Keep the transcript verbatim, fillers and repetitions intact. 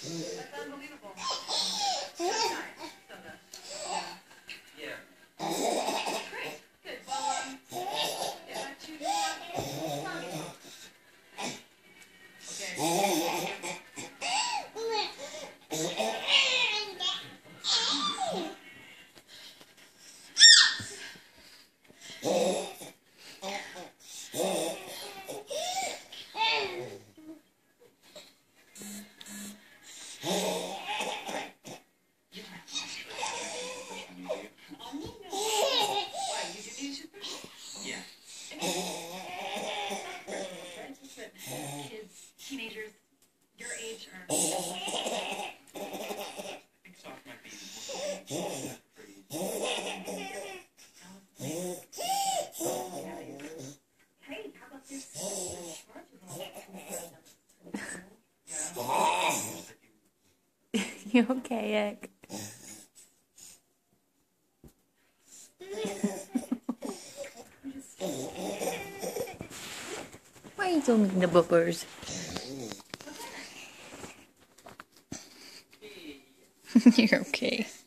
That's unbelievable. So nice. So good. Yeah. Yeah. Great. Good. Well, um, is that too long? Kids, teenagers, your age are. I think soft might be pretty. Hey, how about this? You okay, Ek? Why are you filming the bumpers? You're okay.